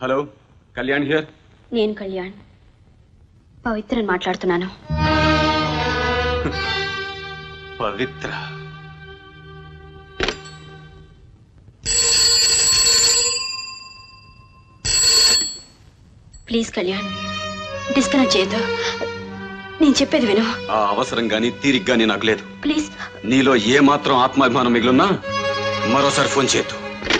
Hello, Kalyan here. నేను కళ్యాణ్, పవిత్రని మాట్లాడుతున్నాను. పవిత్ర? Please Kalyan, disconnect చేయొద్దు. నేను చెప్పేది విను. ఆ అవసరం గాని తీరిక గాని నాకు లేదు. ప్లీజ్. నీలో ఏ మాత్రం ఆత్మాభిమానం మిగిలినా మరోసారి ఫోన్ చేయొద్దు.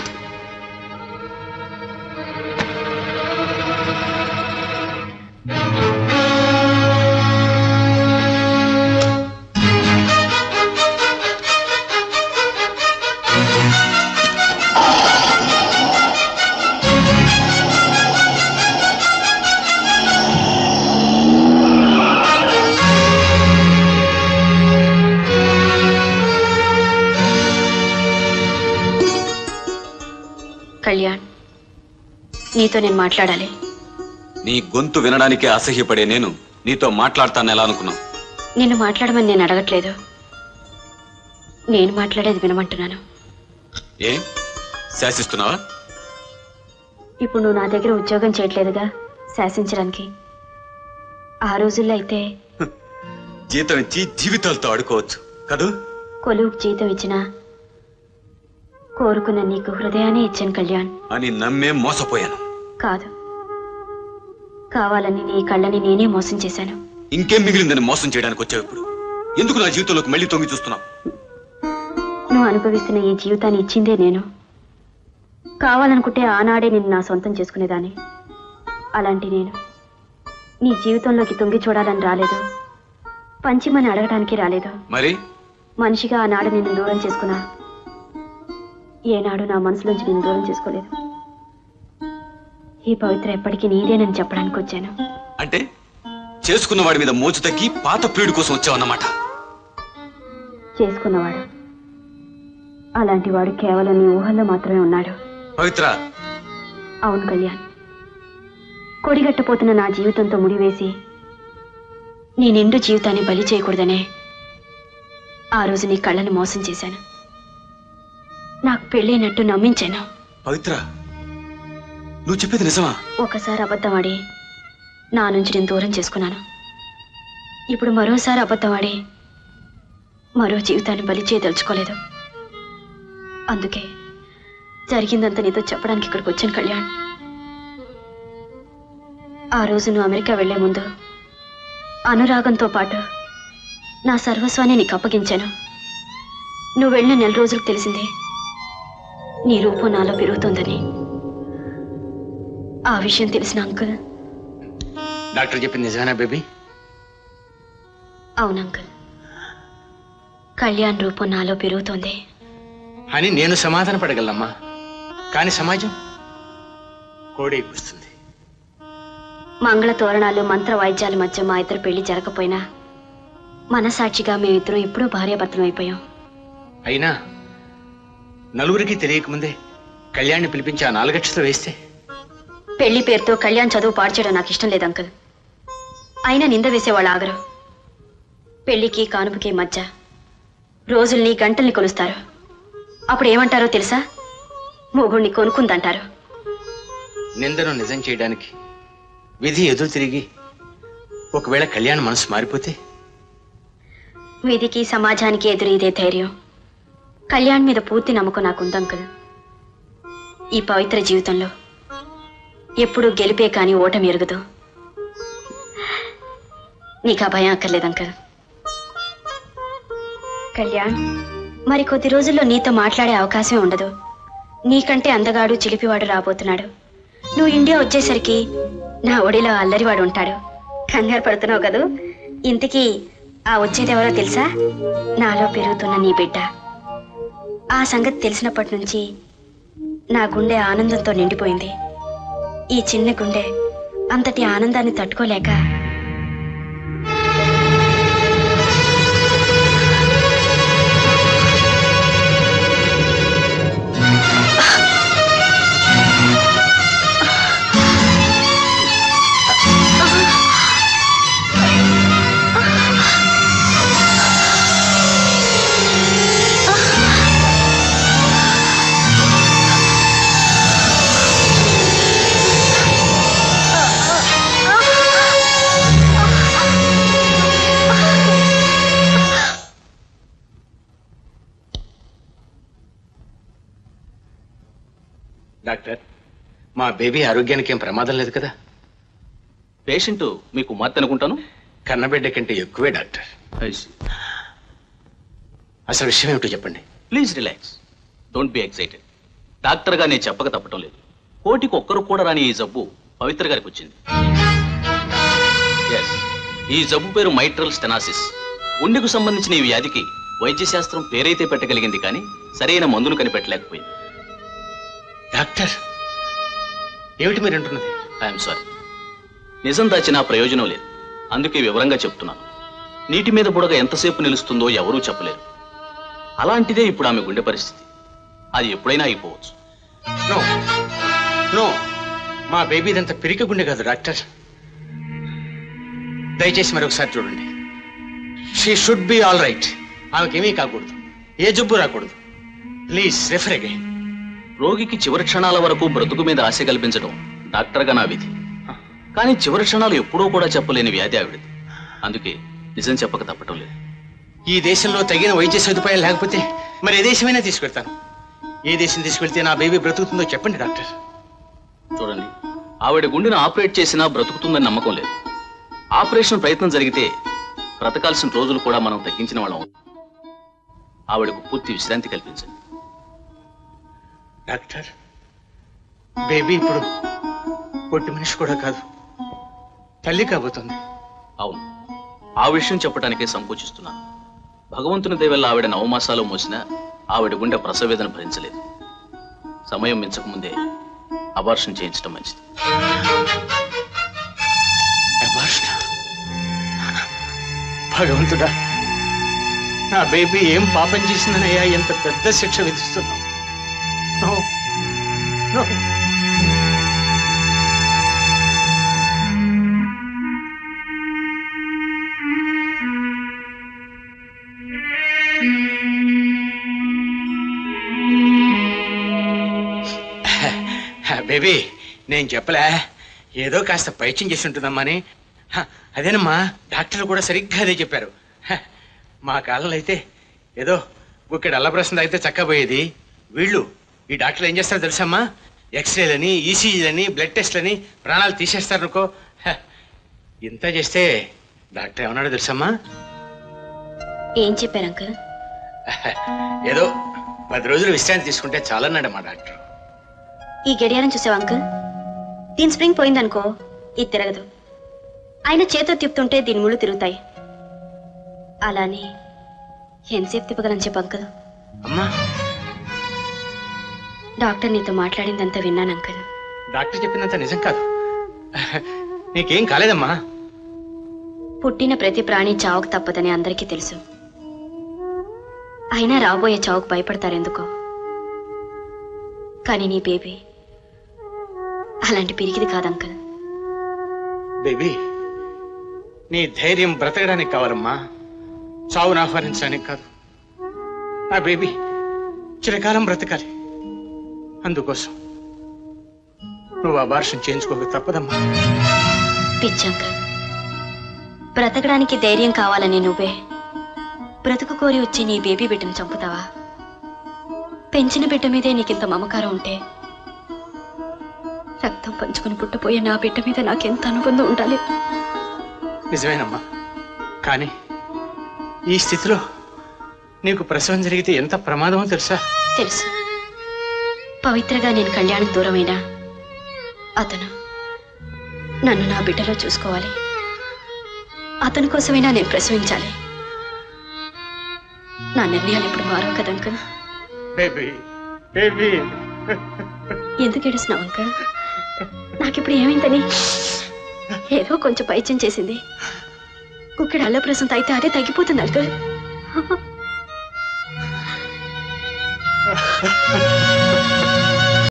కళ్యాణ్, నీతో నేను మాట్లాడాలి. నీ గొంతు వినడానికే అసహ్యపడే నేను నీతో మాట్లాడతాను ఎలా అనుకున్నావు? నిన్ను మాట్లాడమని నేను అడగట్లేదు, నేను మాట్లాడేది వినమంటున్నాను. ఏ శాసిస్తున్నావా? ఇప్పుడు నువ్వు నా దగ్గర ఉద్యోగం చేయట్లేదుగా శాసించడానికి. ఆ రోజుల్లో అయితే జీతం ఇచ్చి జీవితాలతో ఆడుకోవచ్చు కదూ. కొలువుకు జీతం ఇచ్చినా కోరుకున్న నీకు హృదయాన్ని ఇచ్చాను కళ్యాణ్ అని నమ్మే మోసపోయాను. కాదు, కావాలని నీ కళ్ళని నేనే మోసం చేశాను. ఇంకేం మిగిలిందని మోసం చేయడానికి వచ్చావు ఇప్పుడు? ఎందుకు నా జీవితంలోకి మళ్ళీ తొంగి చూస్తున్నావు? నువ్వు అనుభవిస్తున్న ఈ జీవితాన్ని ఇచ్చిందే నేను. కావాలనుకుంటే ఆనాడే నిన్ను నా సొంతం చేసుకునేదాన్ని. అలాంటి నేను నీ జీవితంలోకి తొంగి చూడాలని రాలేదు, పంచిమని అడగడానికి రాలేదు. మరి మనిషిగా ఆనాడు నిన్ను దూరం చేసుకున్నా, ఏనాడు నా మనసులోంచి నేను దూరం చేసుకోలేదు. ఈ పవిత్ర ఎప్పటికీ నీదేనని చెప్పడానికి వచ్చాను. అంటే చేసుకున్న వాడి మీద మోజు తగ్గి పాత ప్రియుడి కోసం వచ్చావన్నమాట. చేసుకున్నవాడు, అలాంటి వాడు కేవలం నీ ఊహల్లో మాత్రమే ఉన్నాడు. పవిత్ర. అవును కళ్యాణ్, కొడిగట్టపోతున్న నా జీవితంతో ముడివేసి నీ నిండు జీవితాన్ని బలి చేయకూడదనే ఆ రోజు నీ కళ్ళని మోసం చేశాను. నాకు పెళ్ళైనట్టు నమ్మించాను. పవిత్ర, నువ్వు చెప్పేది నిజమా? ఒకసారి అబద్ధమాడి నా నుంచి నేను దూరం చేసుకున్నాను. ఇప్పుడు మరోసారి అబద్ధమాడి మరో జీవితాన్ని బలి చేయదలుచుకోలేదు. అందుకే జరిగిందంతా నీతో చెప్పడానికి ఇక్కడికి వచ్చాను కళ్యాణ్. ఆ రోజు నువ్వు అమెరికా వెళ్లే ముందు అనురాగంతో పాటు నా సర్వస్వాన్ని నీకు అప్పగించాను. నువ్వు వెళ్ళిన 4 రోజులకు తెలిసింది నీ రూపం నాలో పెరుగుతోందని. ఆ విషయం తెలిసిన అంకుల్, డాక్టర్ చెప్పింది నిజమేనా బేబీ? అవును అంకుల్, కళ్యాణ్ రూపం నాలో పెరుగుతోంది అని నేను సమాధాన పడగలమ్మా. కానీ సమాజం కోడే కూస్తుంది. మంగళ తోరణాలు మంత్ర వాయిద్యాల మధ్య మా ఇద్దరు పెళ్లి జరగకపోయినా మనసాక్షిగా మేమిద్దరం ఎప్పుడూ భార్యాభర్తలం అయిపోయాం. అయినా నలుగురికి తెలియకముందే కళ్యాణ్ని పిలిపించి ఆ 4 అక్షతలు వేస్తే? పెళ్లి పేరుతో కళ్యాణ్ చదువు పాడు చేయడం నాకు ఇష్టం లేదు అంకుల్. అయినా నింద వేసేవాళ్ళు ఆగరు. పెళ్లికి కానుపుకి మధ్య రోజుల్ని గంటల్ని కొలుస్తారు. అప్పుడు ఏమంటారో తెలుసా? మొగుణ్ణి కొనుక్కుందంటారు. నిందను నిజం చేయడానికి విధి ఎదురు తిరిగి ఒకవేళ కళ్యాణ్ మనసు మారిపోతే? విధికి సమాజానికి ఎదురు ఇదే ధైర్యం, కళ్యాణ్ మీద పూర్తి నమ్మకం నాకుంది అంకుల్. ఈ పవిత్ర జీవితంలో ఎప్పుడూ గెలిపే కానీ ఓటమి ఎరగదు. నీకు ఆ భయం అక్కర్లేదు అంకుల్. కళ్యాణ్, మరి కొద్ది రోజుల్లో నీతో మాట్లాడే అవకాశమే ఉండదు. నీకంటే అందగాడు చిలిపివాడు రాబోతున్నాడు. నువ్వు ఇండియా వచ్చేసరికి నా ఒడిలో అల్లరివాడు ఉంటాడు. కంగారు పడుతున్నావు కదూ? ఇంతకీ ఆ వచ్చేదెవరో తెలుసా? నాలో పెరుగుతున్న నీ బిడ్డ. ఆ సంగతి తెలిసినప్పటి నుంచి నా గుండె ఆనందంతో నిండిపోయింది. ఈ చిన్న గుండె అంతటి ఆనందాన్ని తట్టుకోలేక డాక్టర్, మా బేబీ ఆరోగ్యానికి ఏం ప్రమాదం లేదు కదా? పేషెంట్ మీ కుమార్తె అనుకుంటాను. కన్నబిడ్డ కంటే ఎక్కువే డాక్టర్. అసలు విషయం ఏమిటో చెప్పండి. Please relax, don't be excited. డాక్టర్గా నేను చెప్పక తప్పటం లేదు. కోటికి ఒక్కరు కూడా రాని ఈ జబ్బు పవిత్ర గారికి వచ్చింది. ఎస్, ఈ జబ్బు పేరు మైట్రల్ స్టెనాసిస్. గుండెకు సంబంధించిన ఈ వ్యాధికి వైద్య శాస్త్రం పేరైతే పెట్టగలిగింది, కానీ సరైన మందును కనిపెట్టలేకపోయింది. డాక్టర్, ఏమిటి మీరు అంటున్నది? ఐఎమ్ సారీ, నిజం దాచినా ప్రయోజనం లేదు. అందుకే వివరంగా చెప్తున్నాను. నీటి మీద బుడగ ఎంతసేపు నిలుస్తుందో ఎవరూ చెప్పలేరు. అలాంటిదే ఇప్పుడు ఆమె గుండె పరిస్థితి. అది ఎప్పుడైనా అయిపోవచ్చు. నో నో, మా బేబీదంతా పిరికి గుండె కాదు డాక్టర్. దయచేసి మరొకసారి చూడండి. She should be all right. ఆమెకేమీ కాకూడదు, ఏ జబ్బు రాకూడదు. Please refer again. రోగికి చివరి క్షణాల వరకు బ్రతుకు మీద ఆశ కల్పించడం డాక్టర్గా నా విధి. కానీ చివరి క్షణాలు ఎప్పుడూ కూడా చెప్పలేని వ్యాధి ఆవిడది. అందుకే నిజం చెప్పక తప్పటం లేదు. ఈ దేశంలో తగిన వైద్య సదుపాయాలు లేకపోతే మరి ఏ దేశమైనా తీసుకెళ్తాను. ఏ దేశం తీసుకెళ్తే నా బేబీ బ్రతుకుతుందో చెప్పండి డాక్టర్. చూడండి, ఆవిడ గుండెను ఆపరేట్ చేసినా బ్రతుకుతుందని నమ్మకం లేదు. ఆపరేషన్ ప్రయత్నం జరిగితే బ్రతకాల్సిన రోజులు కూడా మనం తగ్గించిన వాళ్ళం. ఆవిడకు పూర్తి విశ్రాంతి కల్పించండి. డాక్టర్, బేబీ ఇప్పుడు పొట్టి మనిషి కూడా కాదు, తల్లి కాబోతుంది. అవును, ఆ విషయం చెప్పడానికే సంకోచిస్తున్నాను. భగవంతుని దయ వల్ల ఆవిడ 9 మాసాలు మోసినా ఆవిడ గుండె ప్రసవేదన భరించలేదు. సమయం మించకముందే అబార్షన్ చేయించడం మంచిది. భగవంతుడా, నా బేబీ ఏం పాపం చేసిందనయ్యా ఎంత పెద్ద శిక్ష విధిస్తున్నావు? No. No. బేబీ, నేను చెప్పలే ఏదో కాస్త పైత్యం చేసి ఉంటుందమ్మా అని. అదేనమ్మా, డాక్టర్లు కూడా సరిగ్గా అదే చెప్పారు. మా కాలంలో అయితే ఏదో ఇక్కడ అల్లప్రసం తాగితే చక్కబోయేది. వీళ్ళు ఈ డాక్టర్లు ఏం చేస్తారో తెలుసమ్మా? ఎక్స్రేలని, ఈసీజీలని, బ్లడ్ టెస్ట్లని ప్రాణాలు తీసేస్తారనుకో. ఇంత చేస్తే డాక్టర్ ఏమన్నాడో తెలుసమ్మా? ఏం చెప్పారు అంకుల్? ఏదో 10 రోజులు విశ్రాంతి తీసుకుంటే చాలన్నాడమ్మా డాక్టర్. ఈ గడియారం చూసావు అంకుల్? దీని స్ప్రింగ్ పోయిందనుకో ఇది తిరగదు. ఆయన చేతో తిప్పుతుంటే దీని ముళ్ళు తిరుగుతాయి. అలానే ఎంతసేపు తిప్పగలని చెప్పు అంకుల్. అమ్మా, డాక్టర్ నీతో మాట్లాడిందంతా విన్నాను అంకుల్. డాక్టర్ చెప్పిందంతా నిజం కాదు. నీకేం కాలేదమ్మా. పుట్టిన ప్రతి ప్రాణి చావుకు తప్పదని అందరికీ తెలుసు. అయినా రాబోయే చావుకు భయపడతారెందుకో. కానీ నీ బేబీ అలాంటి పిరికిది కాదు అంకుల్. బేబీ, నీ ధైర్యం బ్రతకడానికి కావాలమ్మా, చావును ఆహ్వానించడానికి కాదు. నా బేబీ చిరకాలం బ్రతకాలి. అందుకోసం నువ్వు అబార్షన్ చేయించుకోక తప్పదమ్మా. పిచ్చి అంకుల్, బ్రతకడానికి ధైర్యం కావాలని నువ్వే బ్రతుకు కోరి వచ్చి నీ బేబీ బిడ్డను చంపుతావా? పెంచిన బిడ్డ మీదే నీకింత మమకారం ఉంటే రక్తం పంచుకుని పుట్టపోయే నా బిడ్డ మీద నాకెంత అనుబంధం ఉండాలి? నిజమేనమ్మా, కానీ ఈ స్థితిలో నీకు ప్రసవం జరిగితే ఎంత ప్రమాదమో తెలుసా? తెలుసు. పవిత్రగా నేను కళ్యాణం దూరమైనా అతను నన్ను నా బిడ్డలో చూసుకోవాలి. అతని కోసమైనా నేను ప్రసవించాలి. నా నిర్ణయాలు ఇప్పుడు మారవు కదా అంకుల్. ఎందుకు ఏడుస్తున్నావు అంకుల్? నాకిప్పుడు ఏమైందని? ఏదో కొంచెం పైత్యం చేసింది. కుక్కడి అల్లప్రసం తాగితే అదే తగ్గిపోతుంది అంకుల్.